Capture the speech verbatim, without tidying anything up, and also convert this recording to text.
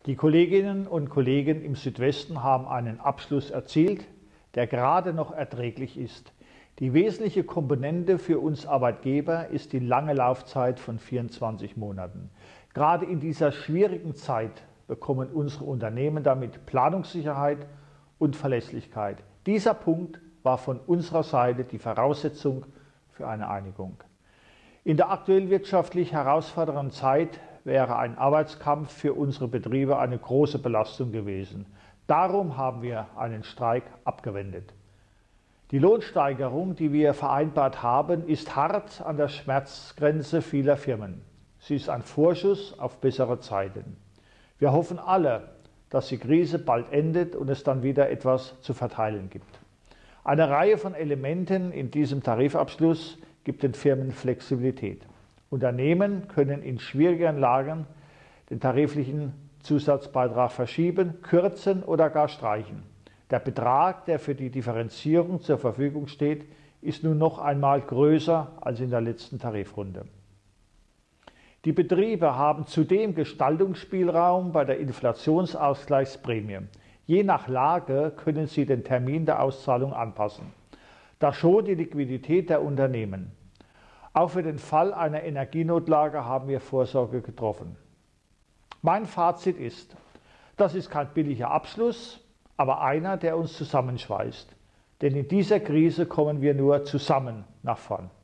Die Kolleginnen und Kollegen im Südwesten haben einen Abschluss erzielt, der gerade noch erträglich ist. Die wesentliche Komponente für uns Arbeitgeber ist die lange Laufzeit von vierundzwanzig Monaten. Gerade in dieser schwierigen Zeit bekommen unsere Unternehmen damit Planungssicherheit und Verlässlichkeit. Dieser Punkt war von unserer Seite die Voraussetzung für eine Einigung. In der aktuell wirtschaftlich herausfordernden Zeit wäre ein Arbeitskampf für unsere Betriebe eine große Belastung gewesen. Darum haben wir einen Streik abgewendet. Die Lohnsteigerung, die wir vereinbart haben, ist hart an der Schmerzgrenze vieler Firmen. Sie ist ein Vorschuss auf bessere Zeiten. Wir hoffen alle, dass die Krise bald endet und es dann wieder etwas zu verteilen gibt. Eine Reihe von Elementen in diesem Tarifabschluss gibt den Firmen Flexibilität. Unternehmen können in schwierigeren Lagen den tariflichen Zusatzbeitrag verschieben, kürzen oder gar streichen. Der Betrag, der für die Differenzierung zur Verfügung steht, ist nun noch einmal größer als in der letzten Tarifrunde. Die Betriebe haben zudem Gestaltungsspielraum bei der Inflationsausgleichsprämie. Je nach Lage können sie den Termin der Auszahlung anpassen. Das schont die Liquidität der Unternehmen. Auch für den Fall einer Energienotlage haben wir Vorsorge getroffen. Mein Fazit ist, das ist kein billiger Abschluss, aber einer, der uns zusammenschweißt. Denn in dieser Krise kommen wir nur zusammen nach vorn.